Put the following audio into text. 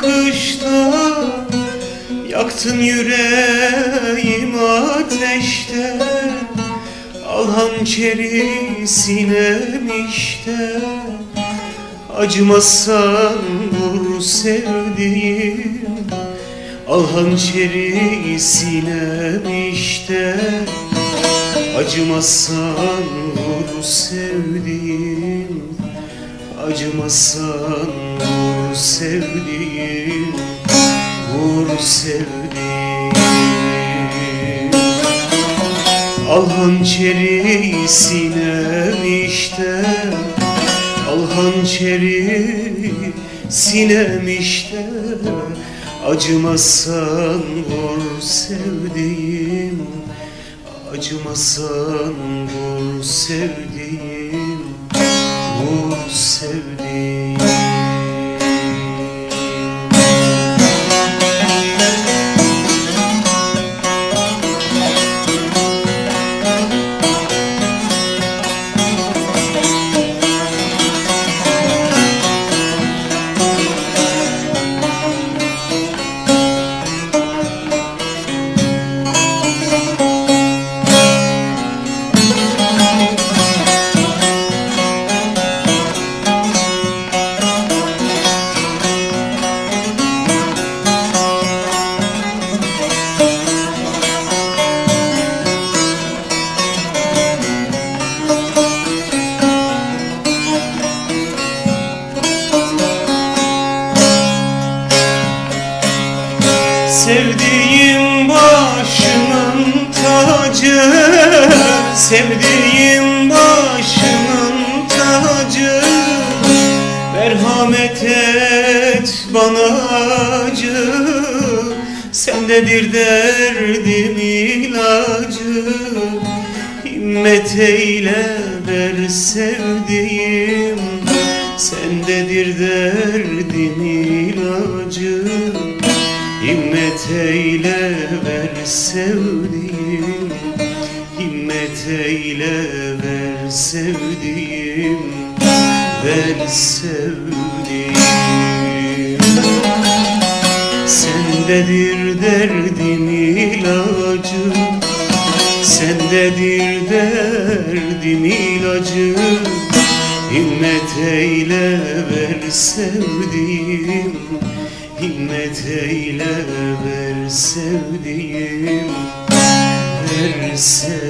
bakışta yaktın yüreğimi ateşte. Al hançeri sinem işte, acımazsan vur sevdiğim. Al hançeri sinem işte, acımazsan vur sevdiğim. Acımazsan vur sevdiğim, vur sevdiğim. Al hançeri sinem işte, al hançeri sinem işte, acımazsan vur sevdiğim. Acımazsan vur sevdiğim, vur sevdiğim. Sevdiğim başımın tacı, sevdiğim başımın tacı. Merhamet et bana acı, sendedir derdim ilacı. Himmet eyle ver sevdiğim, sendedir derdim ilacı. Himmet eyle ver sevdiğim, himmet eyle ver sevdiğim, ver sevdiğim. Sendedir derdim ilacı, sendedir derdim ilacı. Himmet eyle ver sevdiğim, himmet eyle ver sevdiğim, ver sevdiğim.